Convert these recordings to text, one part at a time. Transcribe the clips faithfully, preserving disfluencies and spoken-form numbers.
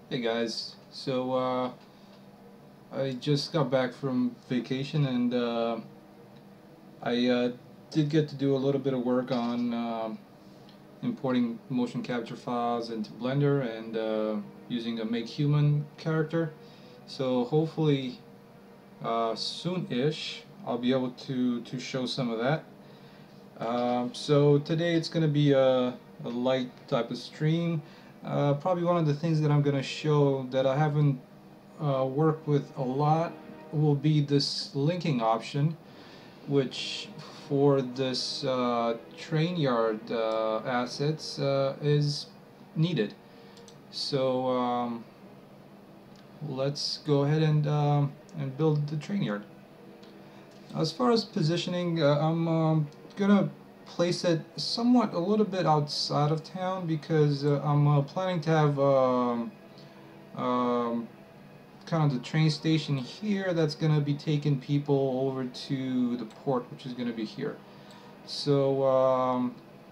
Hey guys, so uh, I just got back from vacation and uh, I uh, did get to do a little bit of work on um importing motion capture files into Blender and uh, using a Make Human character. So hopefully uh, soon-ish I'll be able to, to show some of that. Um, so today it's going to be a, a light type of stream. Uh, probably one of the things that I'm going to show that I haven't uh, work with a lot will be this linking option, which for this uh, train yard uh, assets uh, is needed. So um, let's go ahead and um, and build the train yard. As far as positioning, uh, I'm um, gonna place it somewhat a little bit outside of town because uh, I'm uh, planning to have um, um, kind of the train station here that's going to be taking people over to the port, which is going to be here. So um,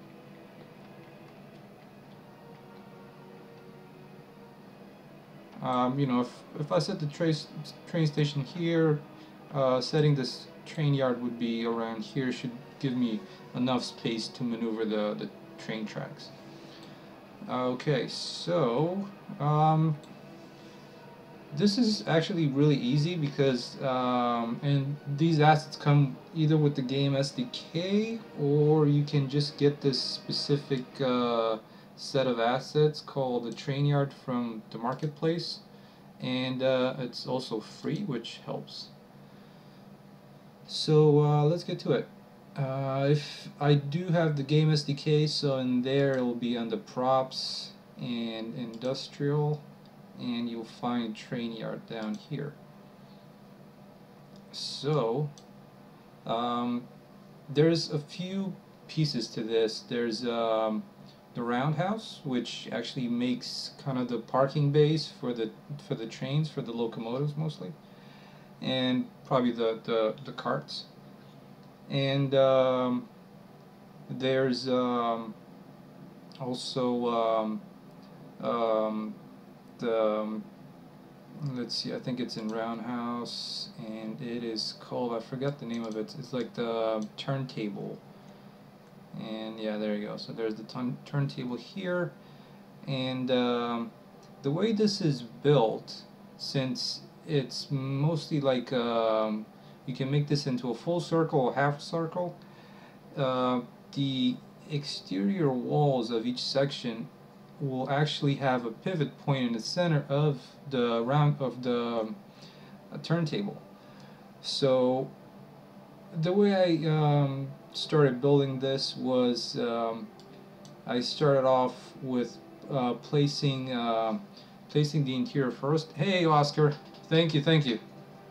um, you know, if, if I set the tra train station here, uh, setting this train yard would be around here should give me enough space to maneuver the, the train tracks. Okay, so um, this is actually really easy because um, and these assets come either with the game S D K or you can just get this specific uh, set of assets called the train yard from the marketplace, and uh, it's also free, which helps. So uh, let's get to it. Uh, if I do have the game S D K, so in there it will be under props and industrial, and you'll find train yard down here. So um, there's a few pieces to this. There's um, the roundhouse, which actually makes kind of the parking base for the for the trains, for the locomotives mostly, and probably the the, the carts. And um, there's um, also um, um, the um, let's see, I think it's in Roundhouse, and it is called, I forget the name of it, it's like the turntable. And yeah, there you go. So there's the turntable here, and um, the way this is built, since it's mostly like um, you can make this into a full circle or half circle, uh, the exterior walls of each section will actually have a pivot point in the center of the round of the um, turntable. So the way I um, started building this was um, I started off with uh, placing uh, placing the interior first. Hey Oscar, thank you, thank you.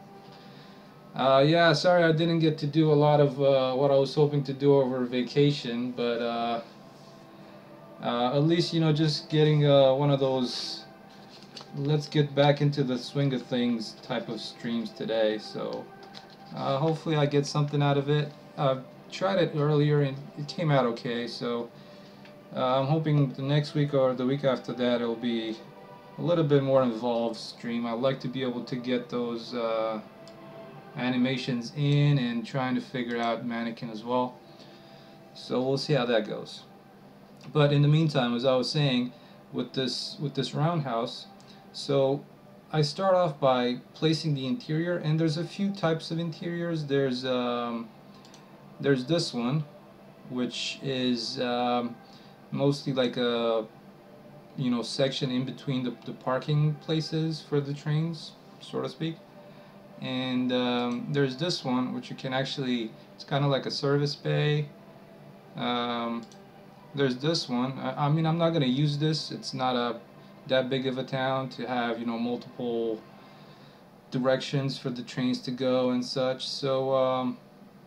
Uh, yeah, sorry I didn't get to do a lot of uh, what I was hoping to do over vacation, but uh, uh, at least, you know, just getting uh, one of those let's get back into the swing of things type of streams today. So uh, hopefully I get something out of it. I've tried it earlier and it came out okay, so uh, I'm hoping the next week or the week after that it'll be a little bit more involved stream. I'd like to be able to get those uh, animations in and trying to figure out mannequin as well. So we'll see how that goes. But in the meantime, as I was saying, with this with this roundhouse, so I start off by placing the interior, and there's a few types of interiors. There's um, there's this one, which is um, mostly like a you know section in between the, the parking places for the trains, so to speak. And um, there's this one, which you can actually, it's kind of like a service bay. Um, there's this one. I, I mean, I'm not going to use this. It's not a that big of a town to have, you know, multiple directions for the trains to go and such. So, um,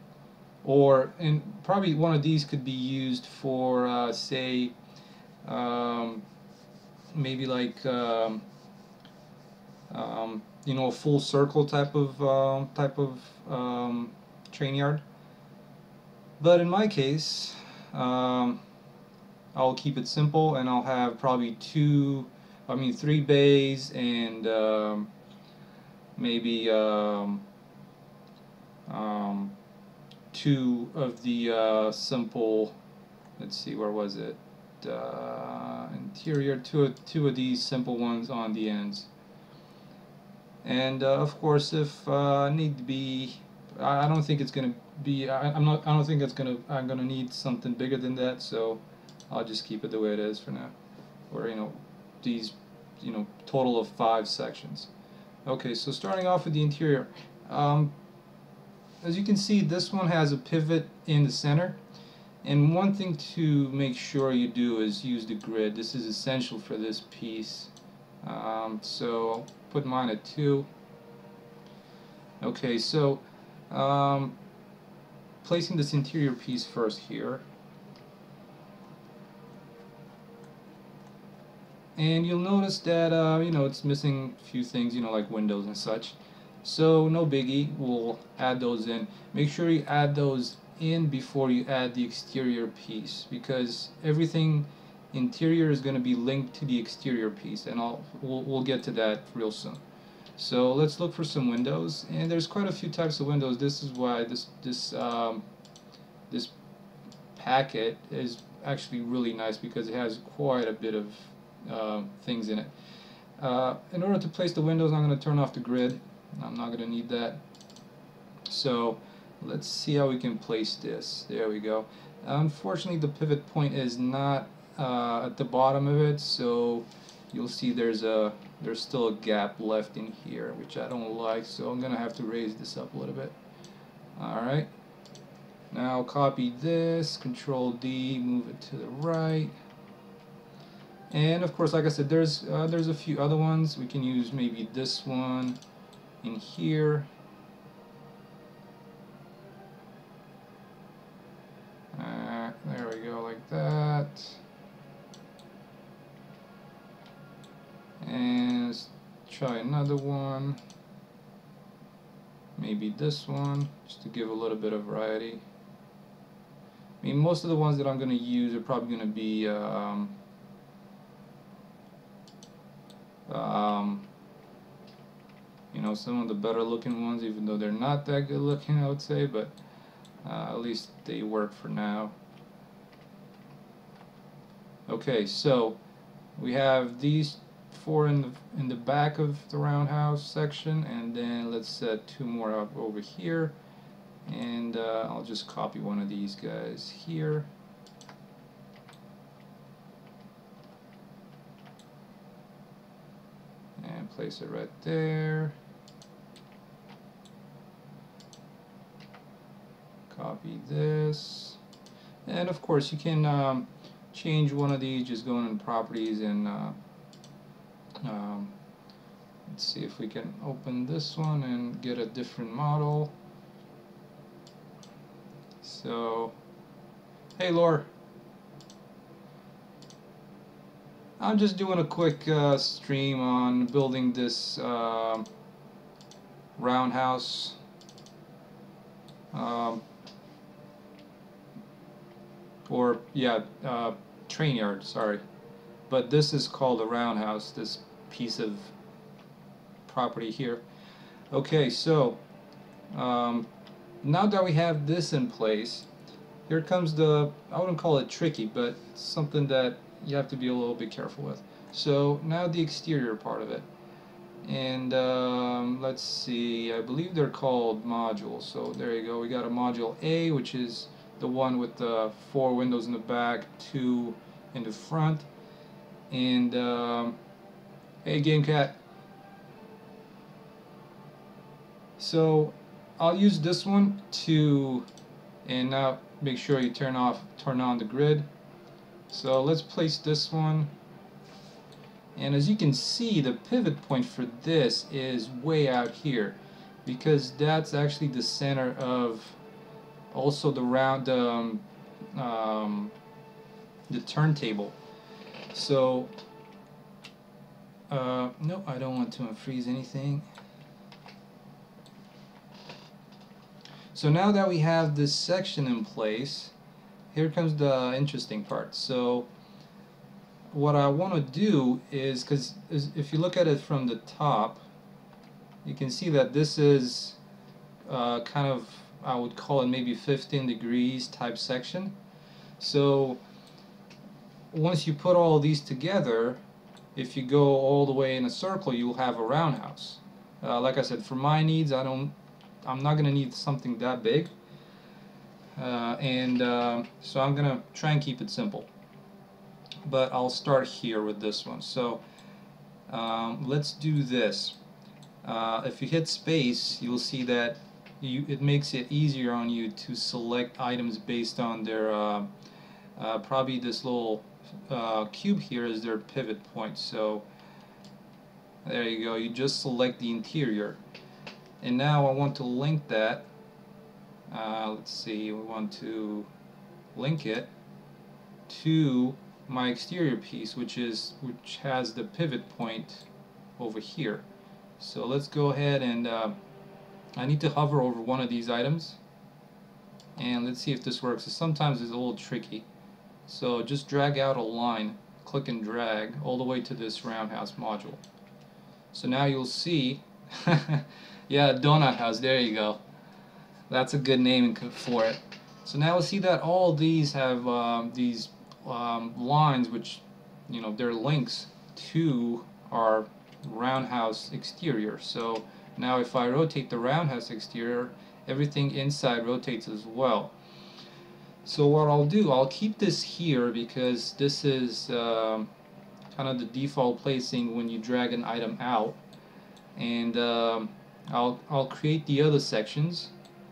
or, and probably one of these could be used for, uh, say, um, maybe like, um, um, you know, a full circle type of uh, type of um, train yard. But in my case, um, I'll keep it simple, and I'll have probably two I mean three bays and um, maybe um, um, two of the uh, simple, let's see, where was it, uh, interior, two of, two of these simple ones on the ends. And uh, of course, if uh, need to be, I, I don't think it's gonna be. I, I'm not. I don't think it's gonna. I'm gonna need something bigger than that. So I'll just keep it the way it is for now. Or you know, these, you know, total of five sections. Okay, so starting off with the interior. Um, as you can see, this one has a pivot in the center. And one thing to make sure you do is use the grid. This is essential for this piece. Um, so I'll put mine at two. Okay, so um, placing this interior piece first here. And you'll notice that uh, you know, it's missing a few things, you know, like windows and such. So no biggie, we'll add those in. Make sure you add those in before you add the exterior piece, because everything interior is going to be linked to the exterior piece, and I'll we'll, we'll get to that real soon. So let's look for some windows, and there's quite a few types of windows. This is why this this um, this packet is actually really nice, because it has quite a bit of uh, things in it. Uh, in order to place the windows, I'm going to turn off the grid. I'm not going to need that. So let's see how we can place this. There we go. Unfortunately, the pivot point is not uh, at the bottom of it, so you'll see there's a there's still a gap left in here, which I don't like, so I'm gonna have to raise this up a little bit. Alright, now copy this, control D, move it to the right, and of course, like I said, there's uh, there's a few other ones. We can use maybe this one in here. Uh, there we go, like that. And let's try another one. Maybe this one, just to give a little bit of variety. I mean, most of the ones that I'm going to use are probably going to be um, um, you know, some of the better looking ones, even though they're not that good looking, I would say, but uh, at least they work for now. Okay, so we have these four in the in the back of the roundhouse section, and then let's set two more up over here, and uh, I'll just copy one of these guys here. And place it right there. Copy this. And of course you can um, change one of these, just going in properties and uh, um, let's see if we can open this one and get a different model. So, hey Laura. I'm just doing a quick uh, stream on building this uh, roundhouse. Um, or, yeah, uh, train yard, sorry. But this is called a roundhouse, this piece of property here. Okay, so um, now that we have this in place, here comes the, I wouldn't call it tricky, but it's something that you have to be a little bit careful with. So now the exterior part of it, and um, let's see, I believe they're called modules. So there you go, we got a module A, which is the one with the four windows in the back, two in the front, and um, hey Game Cat. So I'll use this one to, and now make sure you turn off turn on the grid. So let's place this one, and as you can see, the pivot point for this is way out here, because that's actually the center of also the round um, um, the turntable. So uh, no, I don't want to unfreeze anything. So now that we have this section in place, here comes the interesting part. So what I want to do is, because if you look at it from the top, you can see that this is uh, kind of, I would call it maybe fifteen degrees type section. So once you put all these together, if you go all the way in a circle, you'll have a roundhouse. Uh, like I said, for my needs, I don't, I'm not gonna need something that big, uh, and uh, so I'm gonna try and keep it simple. But I'll start here with this one. So um, let's do this. Uh, if you hit space, you'll see that you, it makes it easier on you to select items based on their uh, uh, probably this little uh, cube here is their pivot point. So there you go, you just select the interior, and now I want to link that. Uh, let's see, we want to link it to my exterior piece, which is which has the pivot point over here. So let's go ahead and uh, I need to hover over one of these items, and let's see if this works. Sometimes it's a little tricky. So just drag out a line, click and drag all the way to this roundhouse module. So now you'll see, yeah, donut house, there you go. That's a good name for it. So now we'll see that all these have um, these um, lines, which, you know, they're links to our roundhouse exterior. So now if I rotate the roundhouse exterior, everything inside rotates as well. So what I'll do, I'll keep this here because this is um, kind of the default placing when you drag an item out, and um, I'll, I'll create the other sections.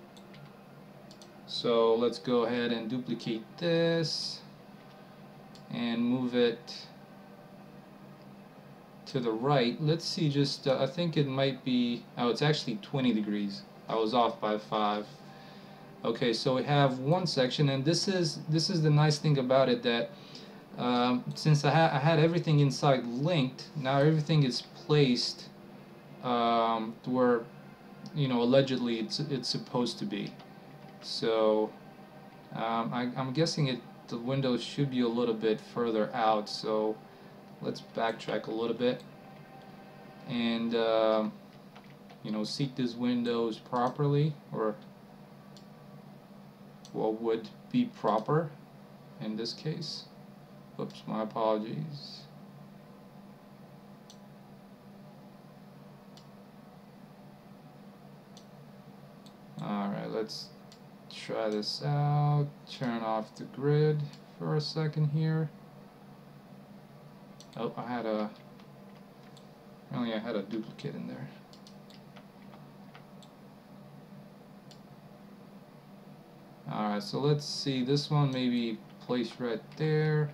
So let's go ahead and duplicate this and move it to the right. Let's see, just uh, I think it might be, oh, it's actually twenty degrees. I was off by five. Okay, so we have one section, and this is this is the nice thing about it, that um, since I, ha I had everything inside linked, now everything is placed um, to where, you know, allegedly it's it's supposed to be. So um, I, I'm guessing it the window should be a little bit further out. So let's backtrack a little bit and uh, you know, seat these windows properly, or what would be proper in this case. Oops, my apologies. Alright, let's try this out. Turn off the grid for a second here. Oh, I had a Apparently I had a duplicate in there. Alright, so let's see, this one maybe placed right there,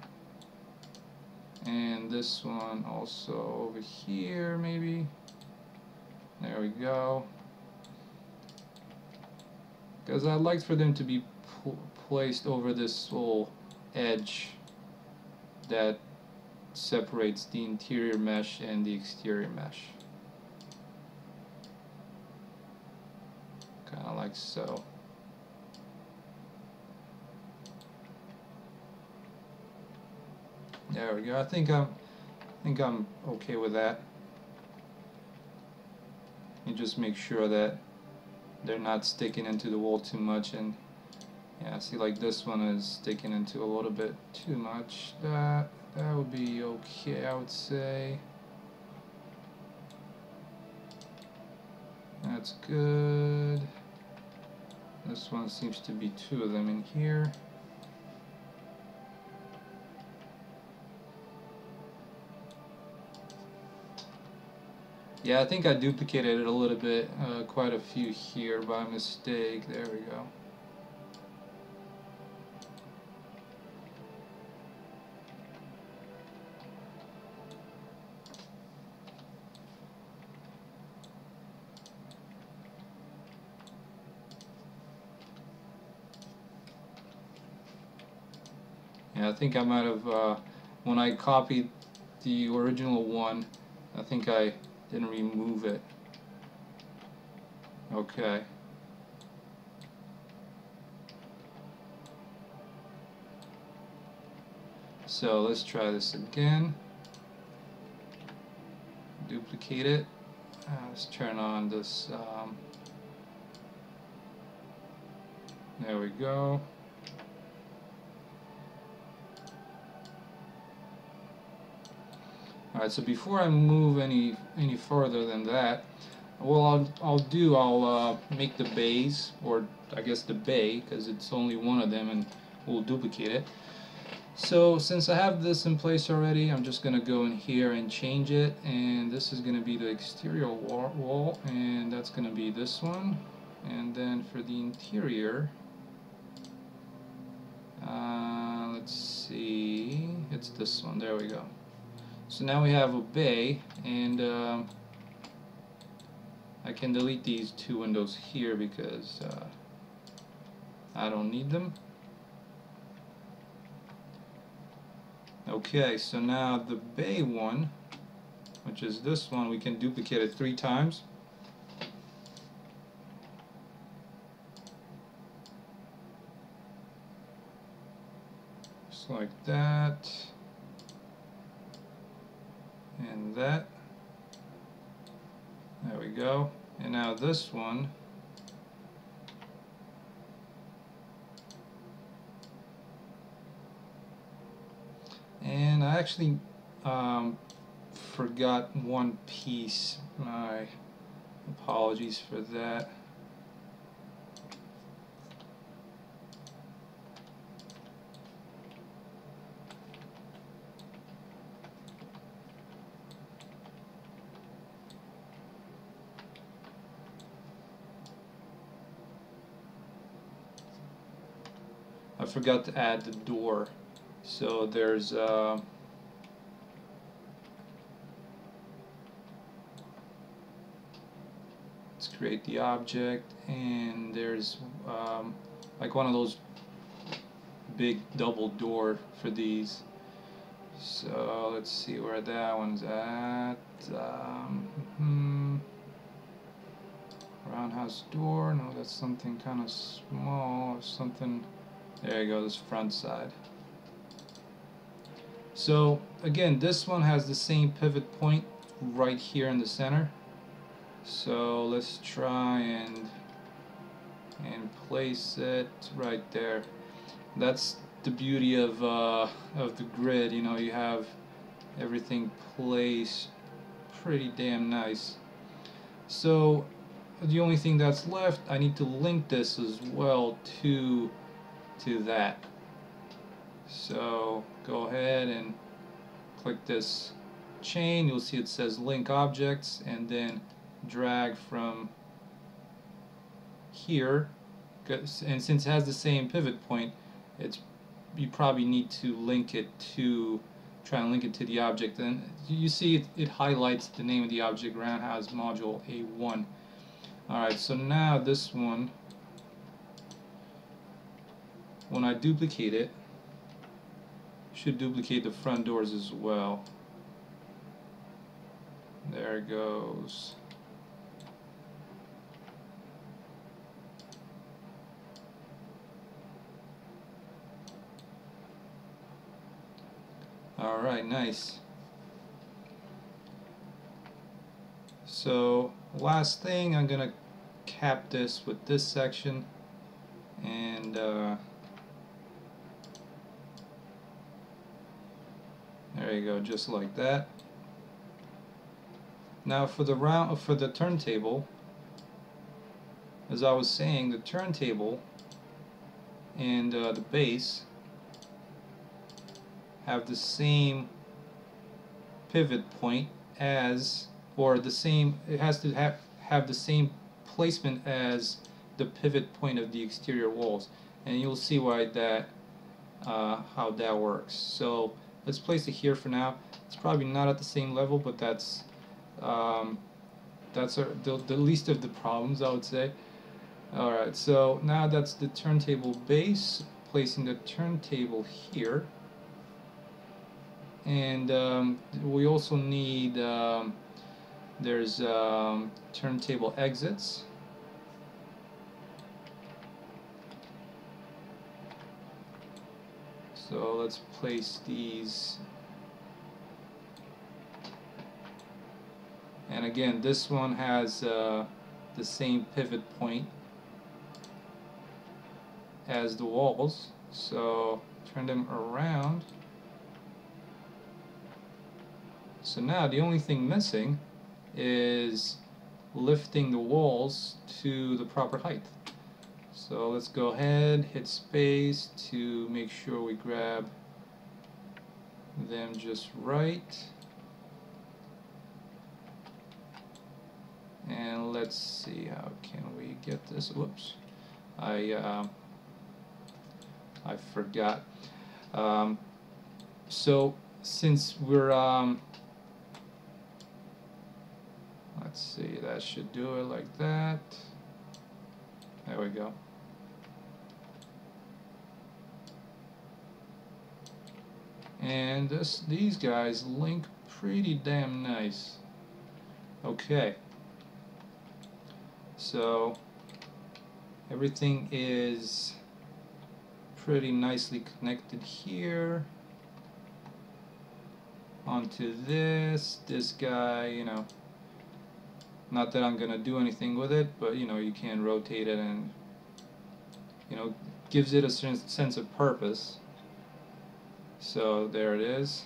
and this one also over here maybe. There we go. Because I'd like for them to be pl placed over this little edge that separates the interior mesh and the exterior mesh. Kind of like so. There we go. I think I'm, I think I'm okay with that. You just make sure that they're not sticking into the wall too much, and yeah, see, like this one is sticking into a little bit too much. That that would be okay, I would say. That's good. This one seems to be two of them in here. Yeah, I think I duplicated it a little bit, uh, quite a few here by mistake. There we go. Yeah, I think I might have, uh, when I copied the original one, I think I didn't remove it. Okay. So let's try this again. Duplicate it. Uh, let's turn on this. Um, there we go. Alright, so before I move any any further than that, well, I'll, I'll do, I'll uh, make the bays, or I guess the bay, because it's only one of them, and we'll duplicate it. So since I have this in place already, I'm just going to go in here and change it, and this is going to be the exterior wall, wall and that's going to be this one. And then for the interior, uh, let's see, it's this one, there we go. So now we have a bay, and um, I can delete these two windows here because uh, I don't need them. Okay, so now the bay one, which is this one, we can duplicate it three times. Just like that. And that. There we go. And now this one. And I actually um, forgot one piece. My apologies for that. I forgot to add the door. So there's uh, let's create the object, and there's um, like one of those big double door for these. So let's see where that one's at. Um, hmm, roundhouse door. No, that's something kind of small. Something. There you go. This front side. So again, this one has the same pivot point right here in the center. So let's try and and place it right there. That's the beauty of uh, of the grid. You know, you have everything placed pretty damn nice. So the only thing that's left, I need to link this as well to to that. So go ahead and click this chain. You'll see it says link objects, and then drag from here. And since it has the same pivot point, it's you probably need to link it to try and link it to the object. And you see it, it highlights the name of the object, Roundhouse Module A one. Alright, so now this one, when I duplicate it, should duplicate the front doors as well. There it goes. Alright, nice. So last thing, I'm gonna cap this with this section, and uh, there you go, just like that. Now for the round for the turntable, as I was saying, the turntable and uh, the base have the same pivot point as, or the same, it has to have have the same placement as the pivot point of the exterior walls, and you'll see why that uh, how that works. So let's place it here for now. It's probably not at the same level, but that's um, that's our, the, the least of the problems, I would say. Alright, so now that's the turntable base, placing the turntable here. And um, we also need, um, there's um, turntable exits. So let's place these. And again, this one has uh, the same pivot point as the walls. So turn them around. So now the only thing missing is lifting the walls to the proper height. So let's go ahead, hit space to make sure we grab them just right. And let's see, how can we get this? Whoops, I uh, I forgot. Um, so since we're um, let's see, that should do it like that. There we go. And this, these guys link pretty damn nice. Okay. So everything is pretty nicely connected here onto this. This guy, you know, not that I'm gonna do anything with it, but you know, you can rotate it and, you know, gives it a sense of purpose. So there it is.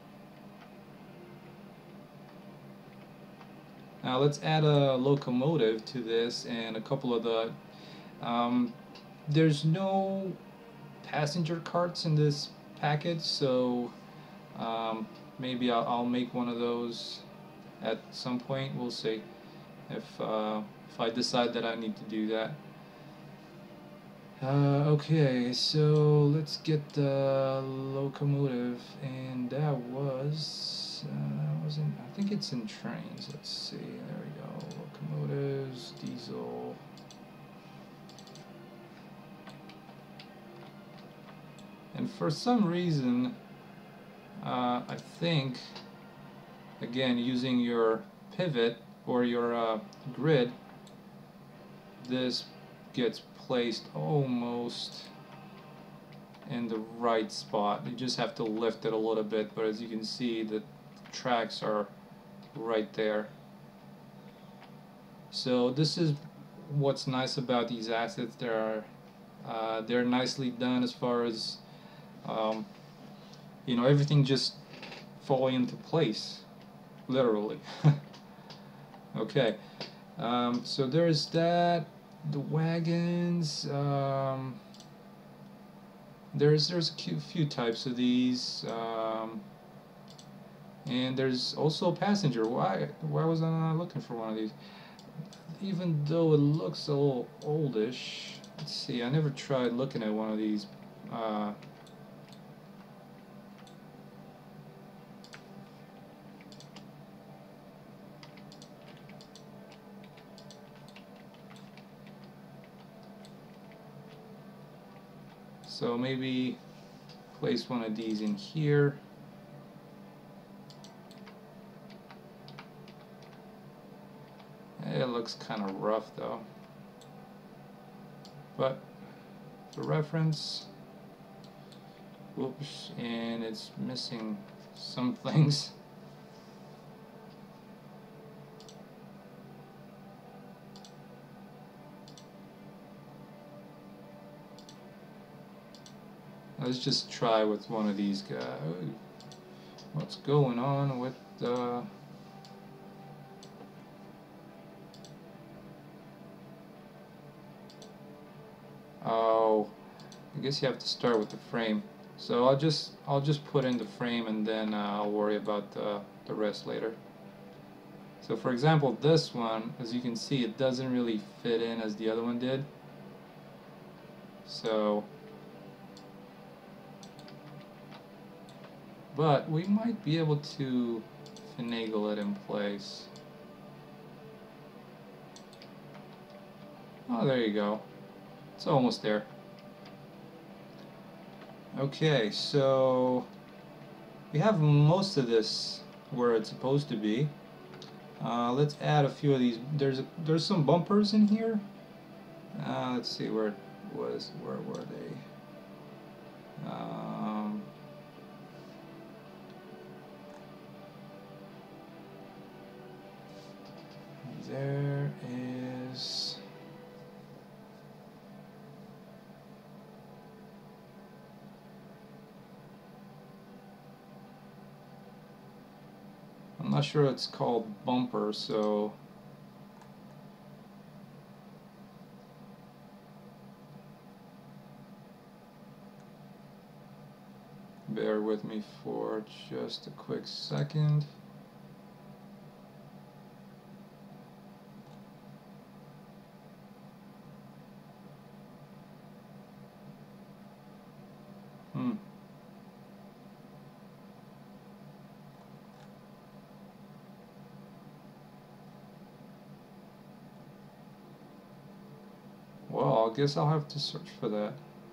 Now let's add a locomotive to this and a couple of the um, there's no passenger carts in this package, so um, maybe I'll, I'll make one of those at some point. We'll see if, uh, if I decide that I need to do that. Uh, okay, so let's get the locomotive, and that was uh, that was in, I think it's in trains. Let's see, there we go. Locomotives, diesel. And for some reason, uh, I think, again, using your pivot or your uh, grid, this gets placed almost in the right spot. You just have to lift it a little bit, but as you can see, the tracks are right there. So this is what's nice about these assets. They're uh, they're nicely done as far as um, you know, everything just falling into place, literally. Okay, um, so there's that. The wagons. Um, there's there's a few types of these, um, and there's also a passenger. Why why was I not looking for one of these? Even though it looks a little oldish. Let's see. I never tried looking at one of these. Uh, So maybe place one of these in here. It looks kind of rough though. But for reference, whoops, and it's missing some things. Let's just try with one of these guys. What's going on with the... Oh, I guess you have to start with the frame. So I'll just I'll just put in the frame, and then uh, I'll worry about the, the rest later. So for example, this one, as you can see, it doesn't really fit in as the other one did. So... But we might be able to finagle it in place. Oh, there you go. It's almost there. Okay, so we have most of this where it's supposed to be. Uh, let's add a few of these. There's a, there's some bumpers in here. Uh, let's see where it was. Where were they? Um, there is I'm not sure it's called bumper, so bear with me for just a quick second. Hmm. Well, I guess I'll have to search for that.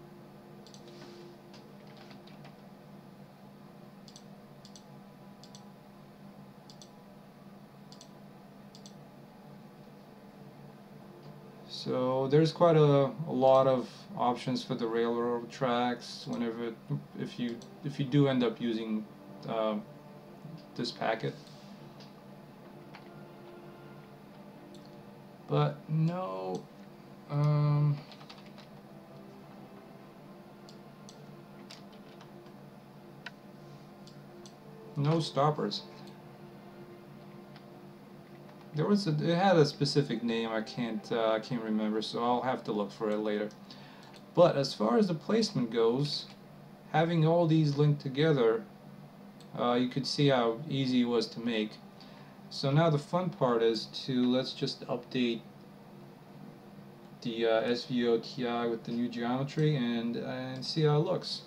So there's quite a, a lot of options for the railroad tracks whenever if you if you do end up using uh, this packet. But no, um, no stoppers. There was a, it had a specific name. I can't uh, I can't remember, so I'll have to look for it later. But as far as the placement goes, having all these linked together, uh, you could see how easy it was to make. So now the fun part is to let's just update the uh, S V O T I with the new geometry and and see how it looks.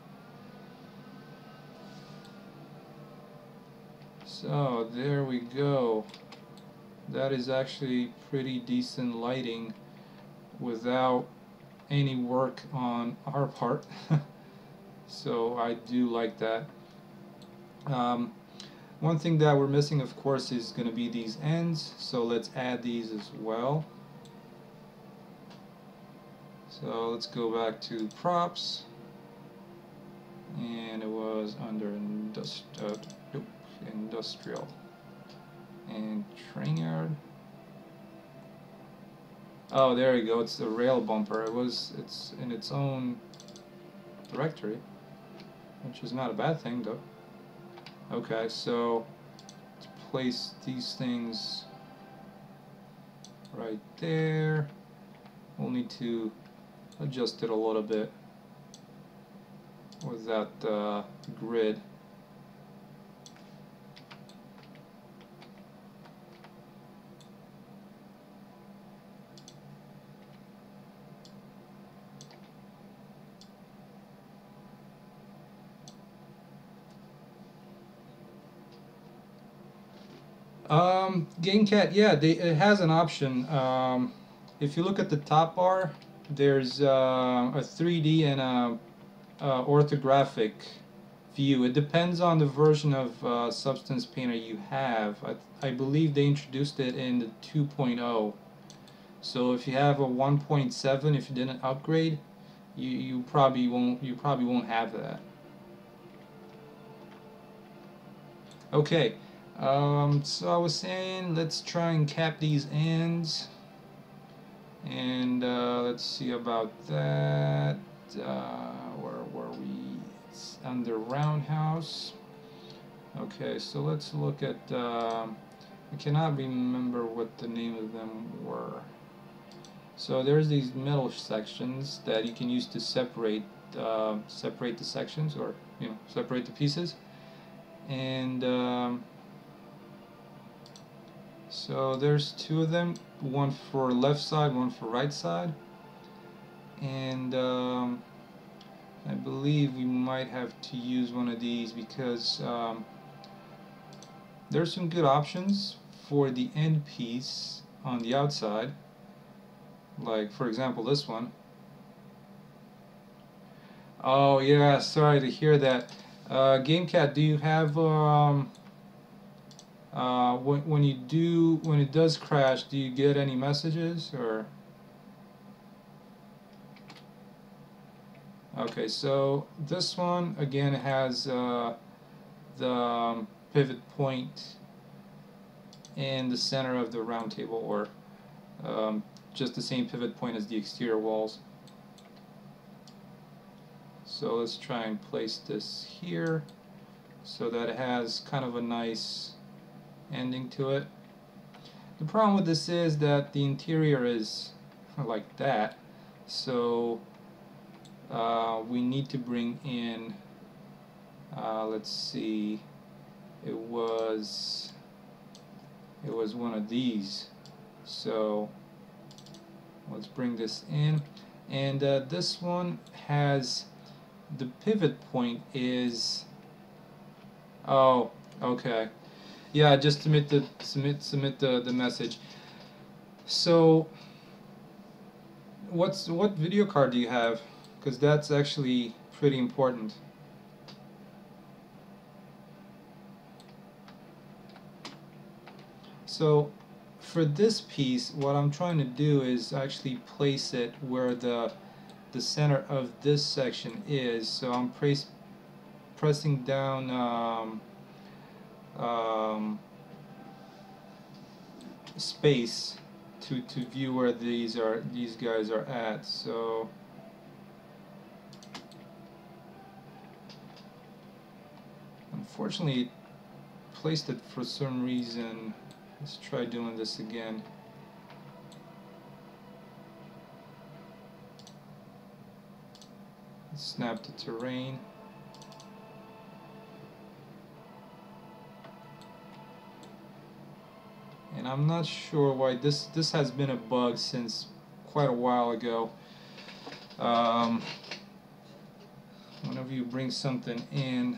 So there we go. That is actually pretty decent lighting without any work on our part. So I do like that. Um, one thing that we're missing, of course, is going to be these ends, so let's add these as well. So let's go back to props, and it was under industri uh, nope, industrial and train yard. Oh, there you go. It's the rail bumper. It was. It's in its own directory, which is not a bad thing, though. Okay, so let's place these things right there. We'll need to adjust it a little bit with that uh, grid. Um, GameCat, yeah, they, it has an option. Um, if you look at the top bar, there's uh, a three D and a, a orthographic view. It depends on the version of uh, Substance Painter you have. I, I believe they introduced it in the two point oh. So if you have a one point seven, if you didn't upgrade, you, you probably won't you probably won't have that. Okay. Um, so I was saying, let's try and cap these ends, and uh, let's see about that. Uh, where were we? It's under roundhouse. Okay, so let's look at. Um, I cannot remember what the name of them were. So there's these metal sections that you can use to separate uh, separate the sections, or you know, separate the pieces, and. Um, So there's two of them, one for left side, one for right side, and um, I believe we might have to use one of these because um, there's some good options for the end piece on the outside, like for example this one. Oh yeah, sorry to hear that. Uh, GameCat, do you have um, Uh, when, when you do, when it does crash, do you get any messages or? Okay, so this one again has uh, the um, pivot point in the center of the round table, or um, just the same pivot point as the exterior walls. So let's try and place this here so that it has kind of a nice ending to it. The problem with this is that the interior is like that, so uh, we need to bring in, uh, let's see, it was it was one of these, so let's bring this in, and uh, this one has the pivot point is, oh, okay, yeah, just submit the submit submit the, the message. So what's what video card do you have? Because that's actually pretty important. So for this piece, what I'm trying to do is actually place it where the the center of this section is. So I'm press, pressing down um, um, space to to view where these are these guys are at. So unfortunately, it placed it for some reason. Let's try doing this again. Snap the terrain. And I'm not sure why this this has been a bug since quite a while ago. Um, whenever you bring something in,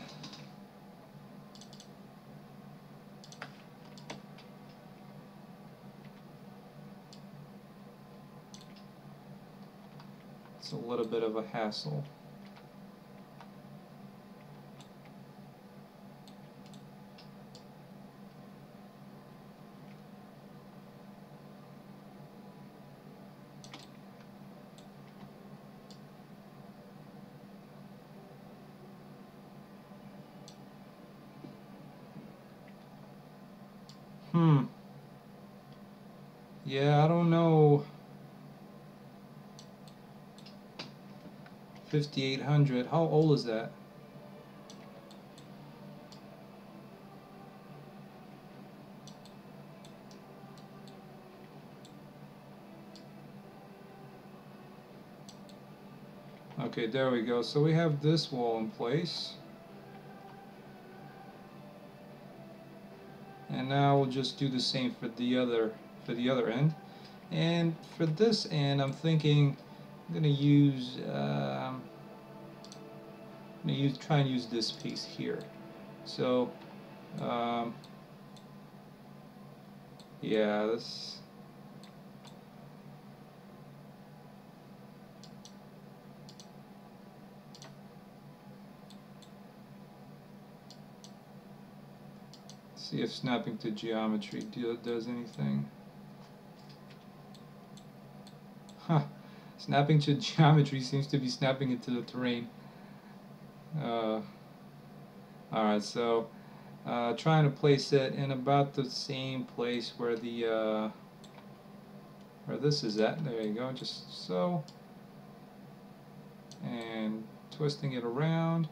it's a little bit of a hassle. Hmm. Yeah, I don't know. fifty-eight hundred. How old is that? Okay, there we go. So we have this wall in place. And now we'll just do the same for the other for the other end. And for this end, I'm thinking I'm gonna use um, I'm gonna use try and use this piece here. So um, yeah, this. See if snapping to geometry do, does anything. Huh. Snapping to geometry seems to be snapping into the terrain. Uh, Alright, so uh, trying to place it in about the same place where the uh, where this is at. There you go, just so. And twisting it around.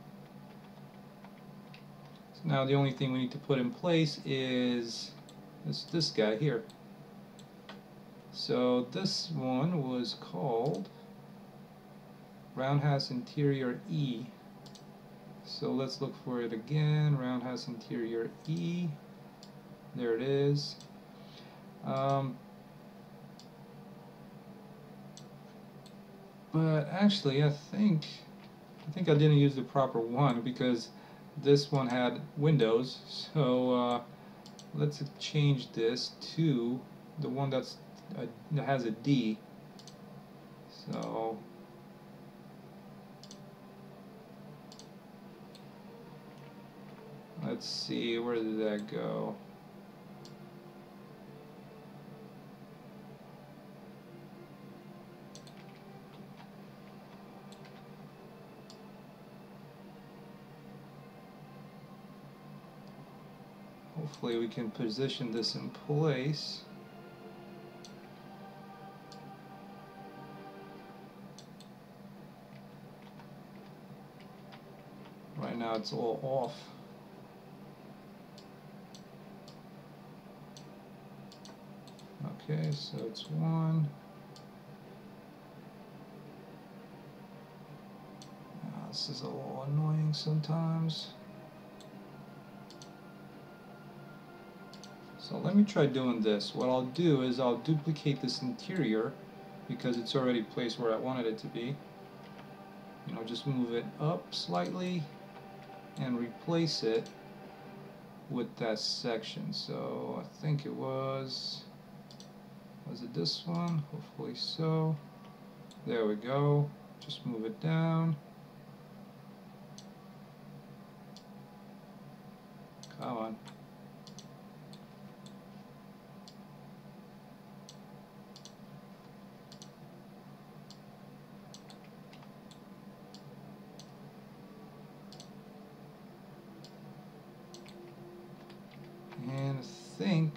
So now the only thing we need to put in place is this, this guy here. So this one was called Roundhouse Interior E. So let's look for it again. Roundhouse Interior E. There it is. Um, but actually, I think I think I didn't use the proper one because this one had windows. So uh, let's change this to the one that's uh, that has a D. So let's see, where did that go? hopefully we can position this in place. Right now it's all off. Okay, so it's one. Oh, this is a little annoying sometimes. So let me try doing this. What I'll do is I'll duplicate this interior because it's already placed where I wanted it to be. You know, just move it up slightly and replace it with that section. So I think it was, was it this one? Hopefully so. There we go. Just move it down. Come on. And I think,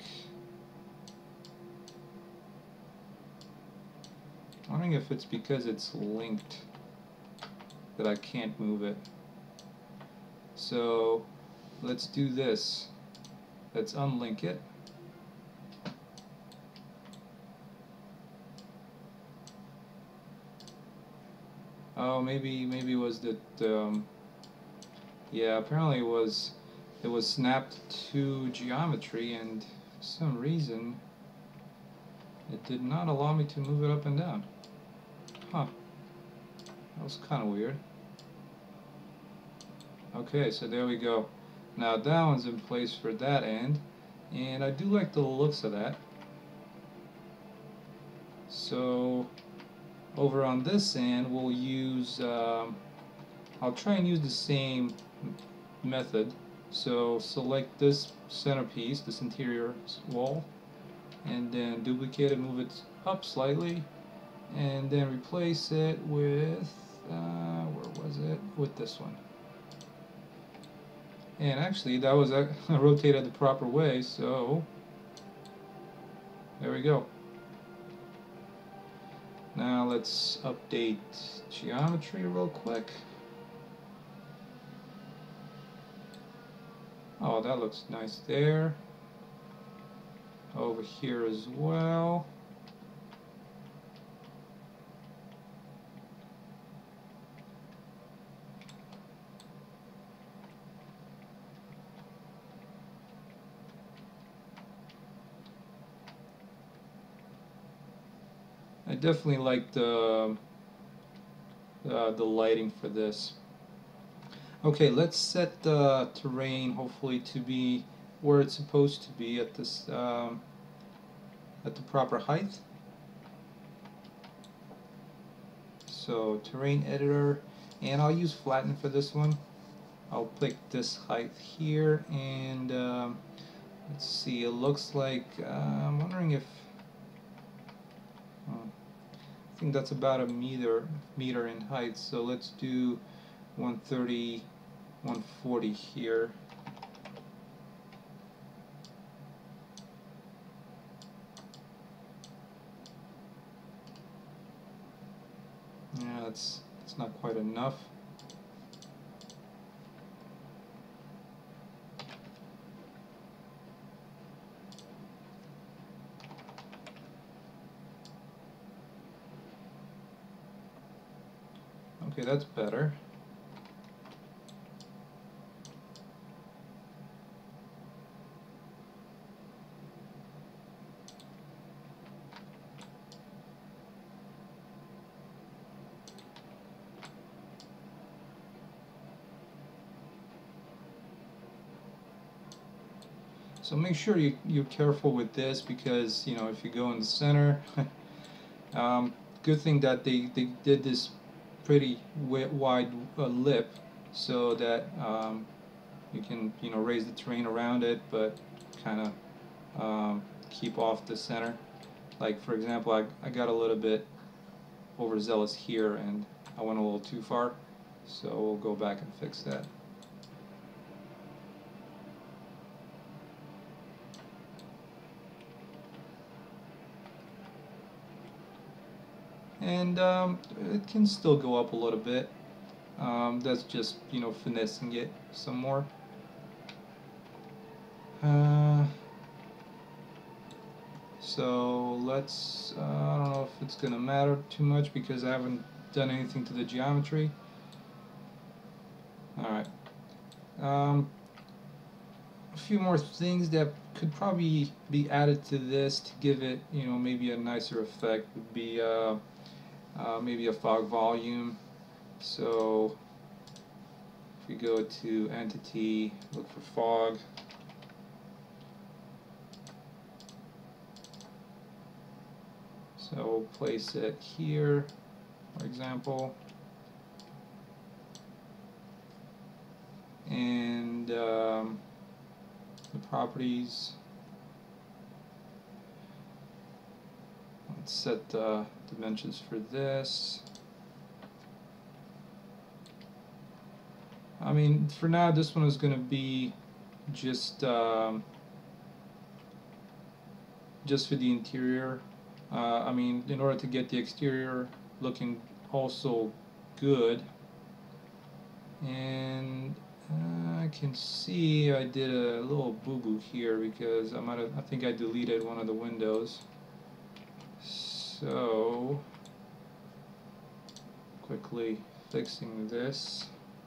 I'm wondering if it's because it's linked that I can't move it. So let's do this. Let's unlink it. Oh, maybe maybe it was that. Um, yeah, apparently it was. It was snapped to geometry, and for some reason it did not allow me to move it up and down. Huh. That was kind of weird. Okay, so there we go. Now that one's in place for that end, and I do like the looks of that. So over on this end we'll use, um, I'll try and use the same method. So select this centerpiece, this interior wall, and then duplicate it, move it up slightly, and then replace it with, uh, where was it? With this one. And actually that was uh, rotated the proper way, so there we go. Now let's update geometry real quick. Oh, that looks nice there. Over here as well. I definitely like the uh, the lighting for this. Okay, let's set the terrain hopefully to be where it's supposed to be at this um, at the proper height. So terrain editor, and I'll use flatten for this one. I'll pick this height here, and um, let's see, it looks like, uh, I'm wondering if, oh, I think that's about a meter meter in height, so let's do one thirty, one forty here. Yeah, that's, that's not quite enough. Okay, that's better. So make sure you, you're careful with this, because, you know, if you go in the center, um, good thing that they, they did this pretty wide uh, lip, so that um, you can, you know, raise the terrain around it, but kind of um, keep off the center. Like, for example, I, I got a little bit overzealous here, and I went a little too far, so we'll go back and fix that. and um, it can still go up a little bit. Um, that's just, you know, finessing it some more. Uh, so let's, uh, I don't know if it's going to matter too much because I haven't done anything to the geometry. Alright. Um, a few more things that could probably be added to this to give it, you know, maybe a nicer effect would be uh, uh, maybe a fog volume. So if we go to entity, look for fog. So we'll place it here, for example. And um, the properties, let's set the dimensions for this. I mean, for now, this one is going to be just um, just for the interior. Uh, I mean, in order to get the exterior looking also good. And uh, I can see I did a little boo-boo here because I might have, I think I deleted one of the windows. So quickly fixing this.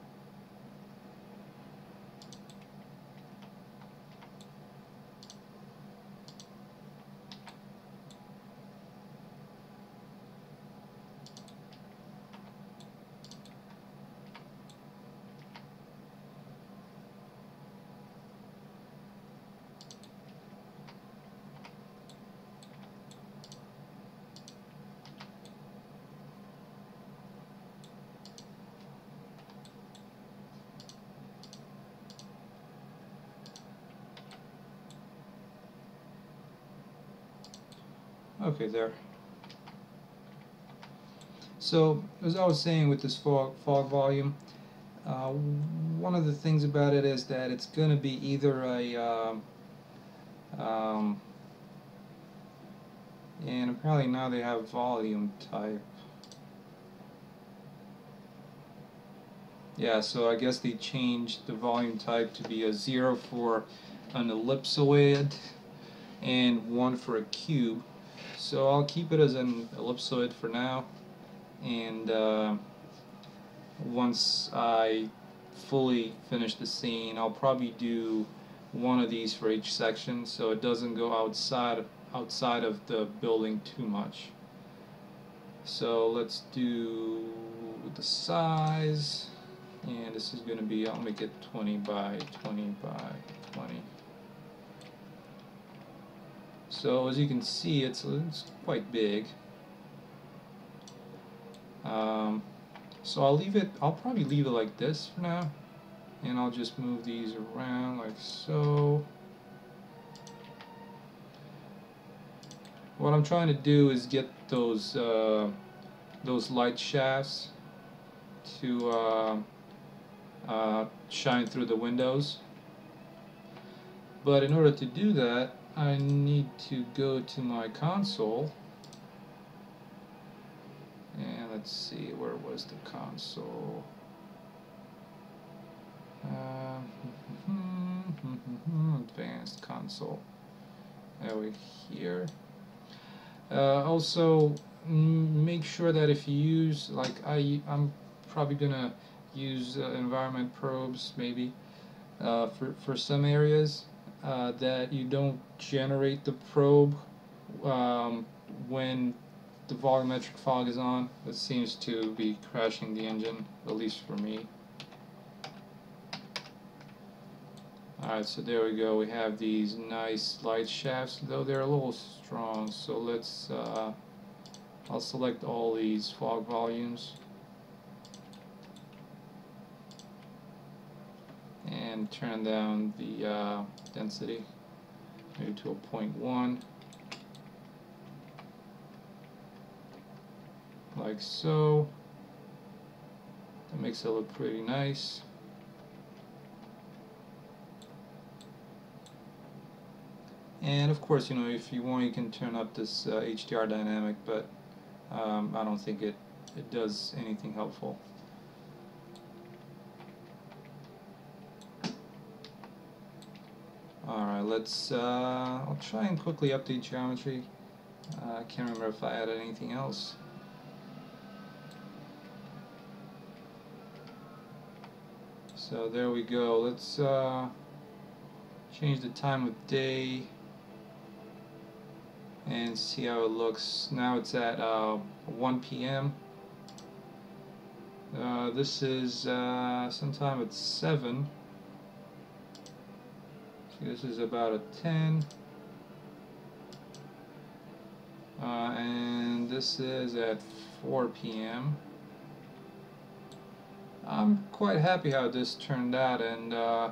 Okay, there. So, as I was saying with this fog, fog volume, uh, one of the things about it is that it's going to be either a, um, um, and apparently now they have volume type. Yeah, so I guess they changed the volume type to be a zero for an ellipsoid and one for a cube. So I'll keep it as an ellipsoid for now, and uh, once I fully finish the scene, I'll probably do one of these for each section so it doesn't go outside outside of the building too much. So let's do the size, and this is going to be, I'll make it twenty by twenty by twenty. So as you can see, it's, it's quite big. Um, so I'll leave it, I'll probably leave it like this for now, and I'll just move these around like so. What I'm trying to do is get those uh, those light shafts to uh, uh, shine through the windows. But in order to do that, I need to go to my console, and let's see, where was the console? Uh, advanced console. There we here. Uh, also, make sure that if you use, like I, I'm probably gonna use uh, environment probes maybe uh, for for some areas. Uh, that you don't generate the probe um, when the volumetric fog is on. It seems to be crashing the engine, at least for me. Alright, so there we go. We have these nice light shafts, though they're a little strong. So let's, uh, I'll select all these fog volumes and turn down the uh, density maybe to a zero point one, like so. That makes it look pretty nice. And of course, you know, if you want, you can turn up this uh, H D R dynamic, but um, I don't think it, it does anything helpful. Alright, let's, uh, I'll try and quickly update geometry. Uh, I can't remember if I added anything else. So there we go. Let's uh, change the time of day and see how it looks. Now it's at uh, one P M Uh, this is uh, sometime at seven. See, this is about a ten. Uh, and this is at four P M I'm quite happy how this turned out, and uh,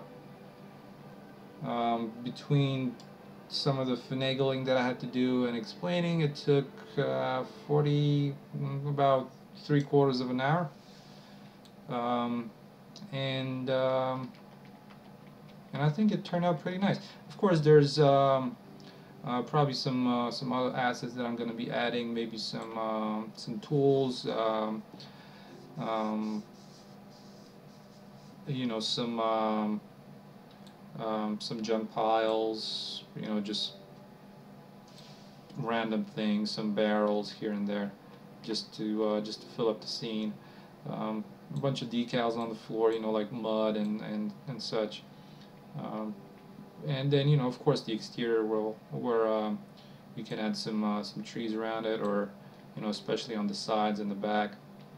um, between some of the finagling that I had to do and explaining, it took uh, forty, about three quarters of an hour. Um, and um, and I think it turned out pretty nice. Of course, there's um, uh, probably some uh, some other assets that I'm going to be adding, maybe some um, some tools, um, um, you know, some um, um, some junk piles, you know, just random things, some barrels here and there, just to uh, just to fill up the scene. Um, a bunch of decals on the floor, you know, like mud and and and such. Um, and then, you know, of course, the exterior will where um, you can add some uh, some trees around it, or you know, especially on the sides and the back.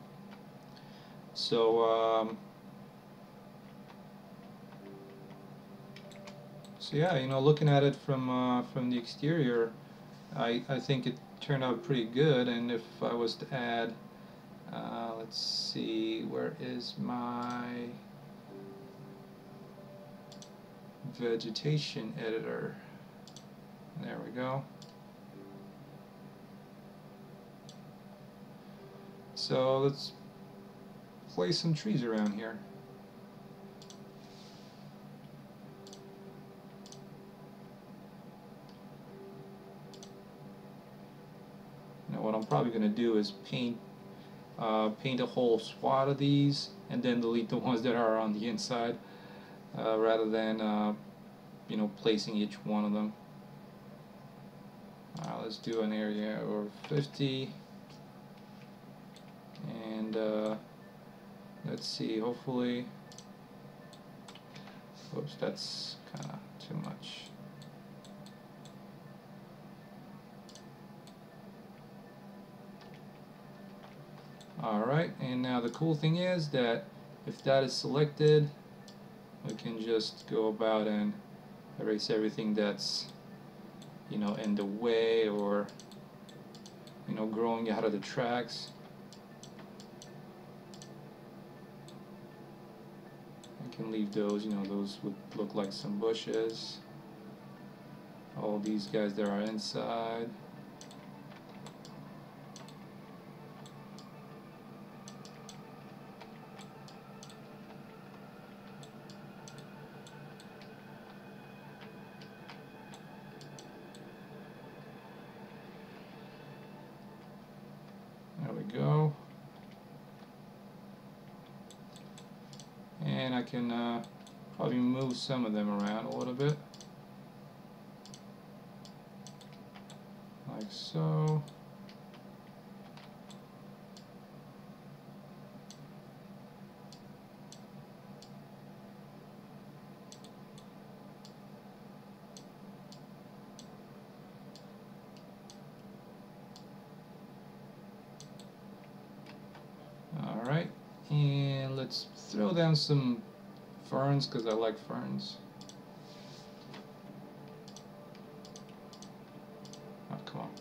So. Um, So yeah, you know, looking at it from uh, from the exterior, I I think it turned out pretty good. And if I was to add, uh, let's see, where is my vegetation editor? There we go. So let's place some trees around here. What I'm probably going to do is paint uh, paint a whole swath of these and then delete the ones that are on the inside, uh, rather than uh, you know, placing each one of them. Uh, let's do an area over fifty, and uh, let's see, hopefully, oops, that's kind of too much. Alright, and now the cool thing is that if that is selected, we can just go about and erase everything that's, you know, in the way, or, you know, growing out of the tracks. I can leave those, you know, those would look like some bushes. All these guys that are inside. There we go. And I can uh, probably move some of them around a little bit. Like so. Alright, and let's throw down some ferns, because I like ferns. Oh, come on.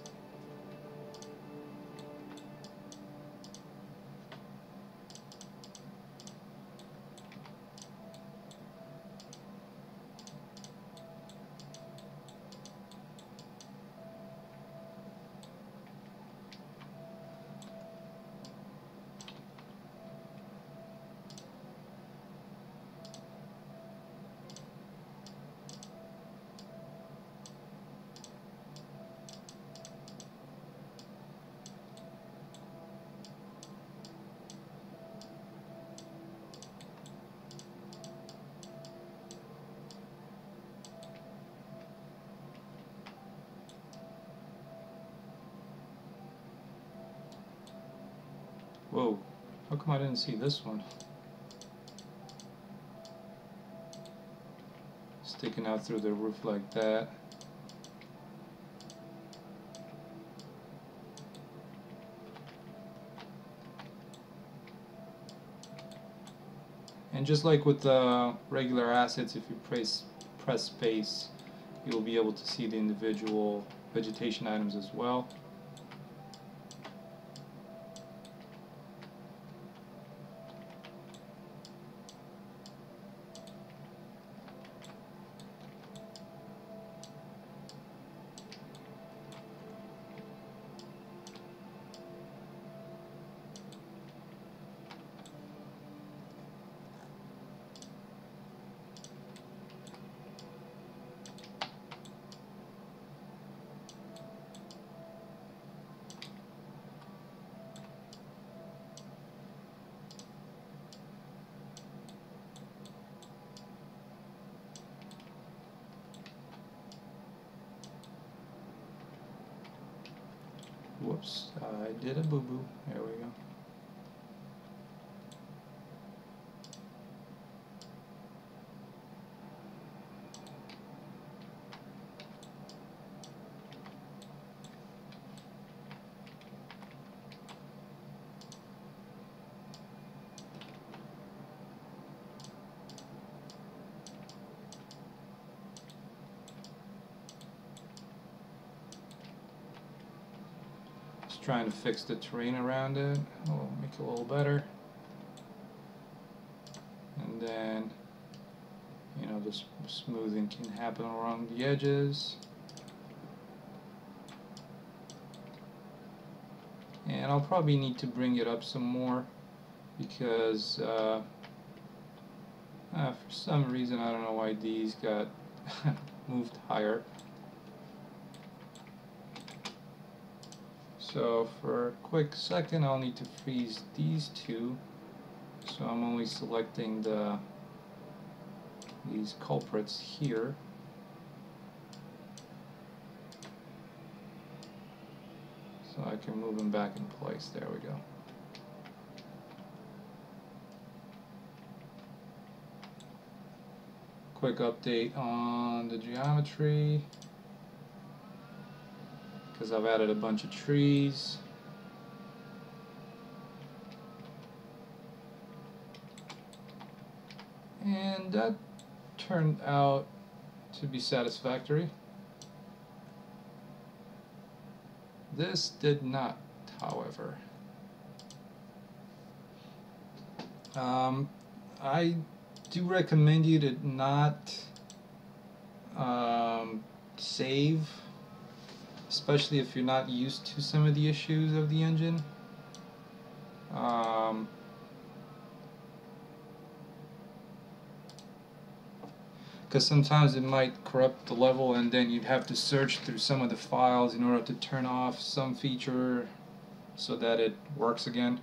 Whoa, how come I didn't see this one? Sticking out through the roof like that. And just like with the regular assets, if you press, press space, you'll be able to see the individual vegetation items as well. Whoops, I did a boo-boo. There we go. Just trying to fix the terrain around it. We'll make it a little better. And then, you know, the smoothing can happen around the edges. And I'll probably need to bring it up some more because uh, uh, for some reason, I don't know why these got moved higher. So for a quick second, I'll need to freeze these two. So I'm only selecting the these culprits here. So I can move them back in place. There we go. Quick update on the geometry, because I've added a bunch of trees. And that turned out to be satisfactory. This did not, however. Um, I do recommend you to not um, save, especially if you're not used to some of the issues of the engine. Um, because sometimes it might corrupt the level and then you'd have to search through some of the files in order to turn off some feature so that it works again.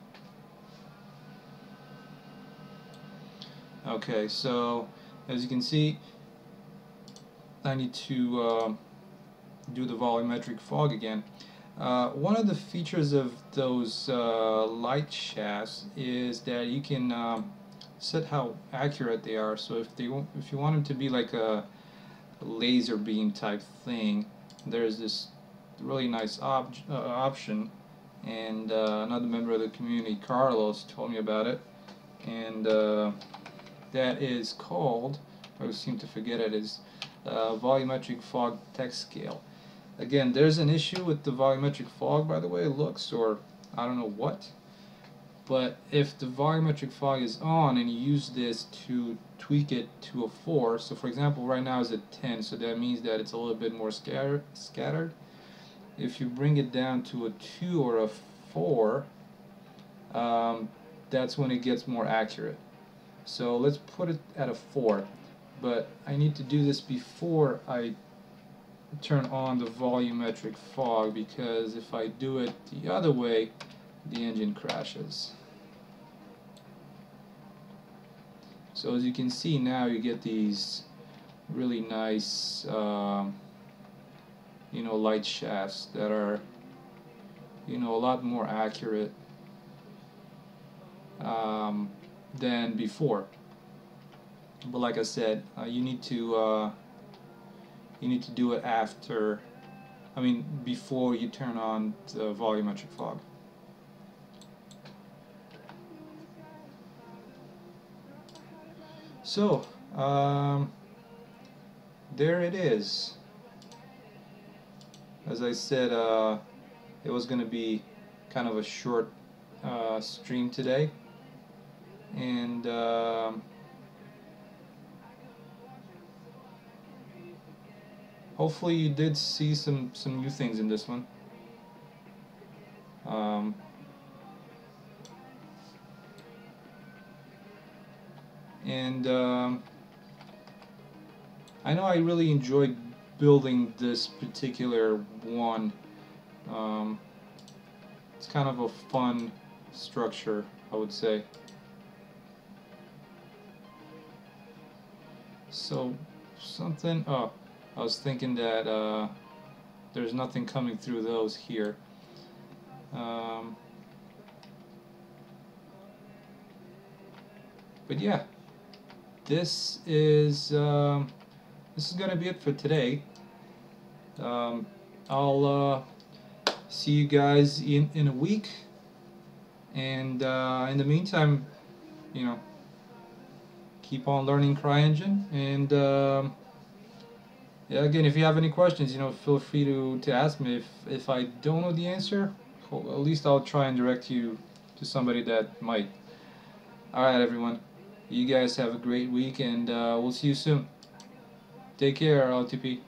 Okay, so as you can see, I need to uh, do the volumetric fog again. Uh, one of the features of those uh, light shafts is that you can um, set how accurate they are. So if they if you want them to be like a laser beam type thing, there's this really nice op uh, option, and uh, another member of the community, Carlos, told me about it, and uh, that is called, I always seem to forget it, is uh, volumetric fog text scale. Again, there's an issue with the volumetric fog, by the way it looks, or I don't know what. But if the volumetric fog is on and you use this to tweak it to a four, so for example right now it's at ten, so that means that it's a little bit more scatter scattered. If you bring it down to a two or a four, um, that's when it gets more accurate. So let's put it at a four, but I need to do this before I turn on the volumetric fog, because if I do it the other way, the engine crashes. So as you can see now, you get these really nice um, you know, light shafts that are, you know, a lot more accurate um, than before. But like I said, uh, you need to uh, you need to do it after, I mean before you turn on the volumetric fog. So um, there it is. As I said, uh, it was going to be kind of a short uh, stream today, and um, hopefully you did see some some new things in this one. Um, and um, I know I really enjoyed building this particular one. Um, it's kind of a fun structure, I would say. So something, oh, I was thinking that uh, there's nothing coming through those here. Um, but yeah, this is um, this is gonna be it for today. Um, I'll uh, see you guys in in a week, and uh, in the meantime, you know, keep on learning CryEngine, and um, yeah, again, if you have any questions, you know, feel free to to ask me. If if I don't know the answer, well, at least I'll try and direct you to somebody that might. All right, everyone. You guys have a great week, and uh, we'll see you soon. Take care, L T P.